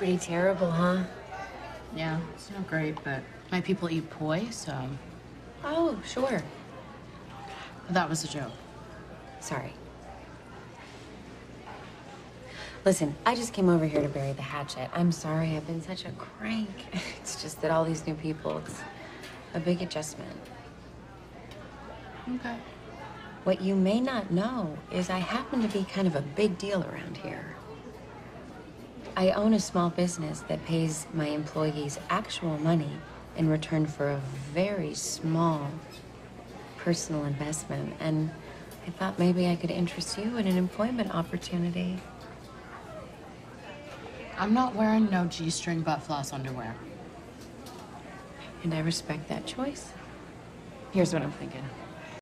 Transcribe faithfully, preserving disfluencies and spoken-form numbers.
Pretty terrible, huh? Yeah, it's not great, but my people eat poi, so... Oh, sure. That was a joke. Sorry. Listen, I just came over here to bury the hatchet. I'm sorry I've been such a crank. It's just that all these new people, it's a big adjustment. Okay. What you may not know is I happen to be kind of a big deal around here. I own a small business that pays my employees actual money in return for a very small personal investment, and I thought maybe I could interest you in an employment opportunity. I'm not wearing no G-string butt floss underwear. And I respect that choice. Here's what I'm thinking.